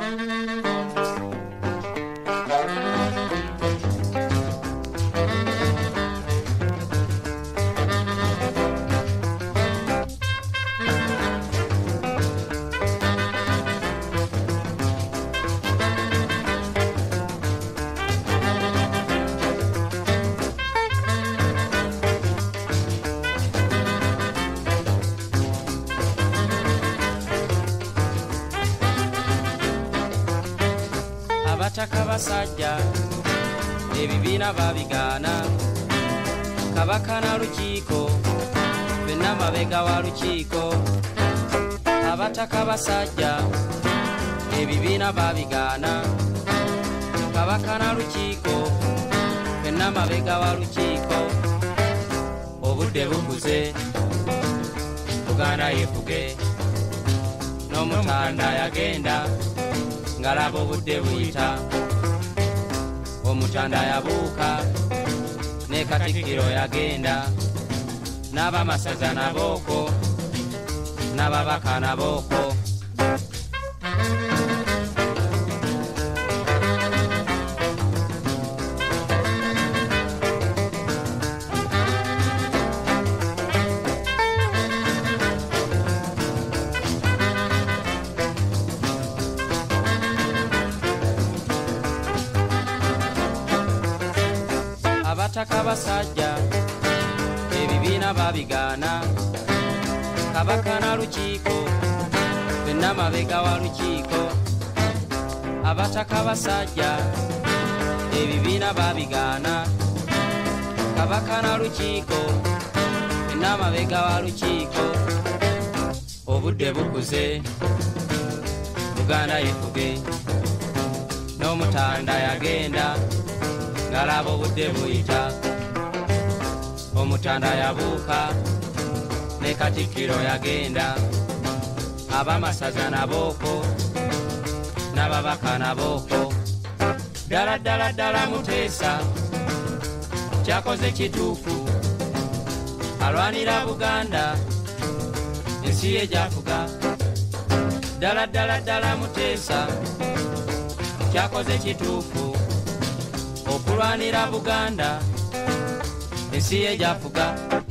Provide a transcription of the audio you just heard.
Abataka abasajja ebibiina babigana kabaka na lukiiko fenna mabega wa lukiiko. Abataka abasajja ebibiina babigana kabaka na lukiiko fenna mabega wa lukiiko. Obudde bukuze Buganda yefuge n'omutanda yagenda ngalaba obudde buyita. Omutanda yabuuka ne Katikkiro yagenda n'abamasaza nabooko n'ababaka nabooko. Abataka abasajja ebibiina babigana kabaka na lukiiko fenna mabega wa lukiiko. Abataka abasajja ebibiina babigana kabaka na lukiiko fenna mabega wa lukiiko. Obudde bukuze Buganda yefuge n'omutanda yagenda ngalaba obudde buyita. Omutanda yabuuka ne Katikkiro yagenda abamasaza nabooko n'ababaka nabooko. Ddala ddala ddala Muteesa kyakoze kituufu alwanira Buganda ensi ye gyafuga. Ddala ddala ddala Muteesa kyakoze kituufu okulwanira Buganda ensi ye gyafuga.